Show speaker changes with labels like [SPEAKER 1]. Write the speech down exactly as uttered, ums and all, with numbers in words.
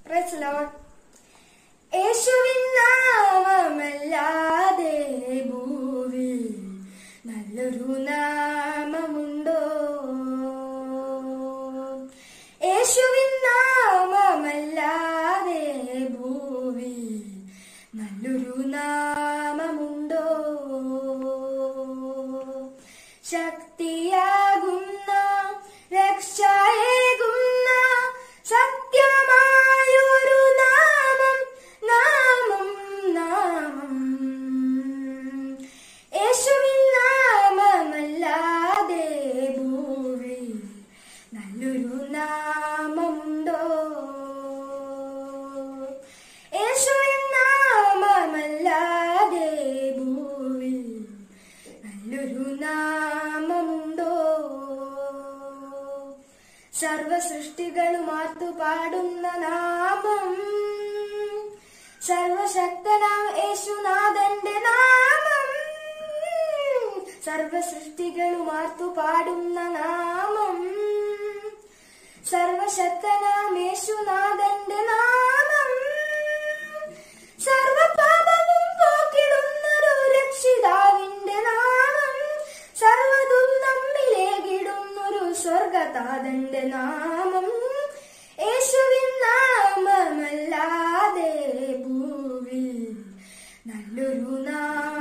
[SPEAKER 1] Praise the Lord. യേശുവിൻ നാമമല്ലാതെ ഭൂവിൽ നല്ലൊരു നാമമുണ്ടോ? യേശുവിൻ നാമമല്ലാതെ ഭൂവിൽ നല്ലൊരു നാമമുണ്ടോ? ശക്തിയാകുന്ന രക്ഷയേകുന്ന സത്യമായൊരു നാമം നാമം നാമം യേശുവിൻ നാമമല്ലാതെ ഭൂവിൽ നല്ലൊരു നാമമുണ്ടോ? യേശുവിൻ നാമമല്ലാതെ ഭൂവിൽ നല്ലൊരു നാമമുണ്ടോ? സർവസൃഷ്ടികളും ആർത്തുപാടുന്ന നാമം, സർവശക്തനാം യേശുനാഥന്റെ നാമം. സർവസൃഷ്ടികളും ആർത്തുപാടുന്ന നാമം, സർവശക്തനാം യേശുനാഥന്റെ നാമം. സർവപാപവും പോക്കിടുന്നൊരു രക്ഷിതാവിന്റെ നാമം, സർവതും തമ്മിലേകിടുന്നൊരു സ്വർഗതാതന്റെ നാമം. യേശുവിൻ നാമമല്ലാതെ ഭൂവിൽ നല്ലൊരു നാമം